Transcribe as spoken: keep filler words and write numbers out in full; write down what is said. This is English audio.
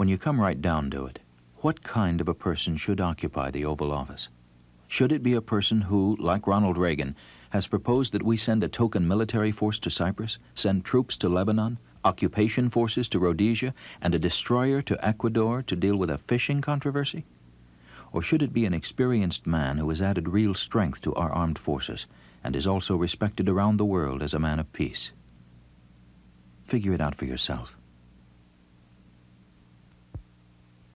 you come right down to it, what kind of a person should occupy the Oval Office? Should it be a person who, like Ronald Reagan, has proposed that we send a token military force to Cyprus, send troops to Lebanon, occupation forces to Rhodesia, and a destroyer to Ecuador to deal with a fishing controversy? Or should it be an experienced man who has added real strength to our armed forces and is also respected around the world as a man of peace? Figure it out for yourself.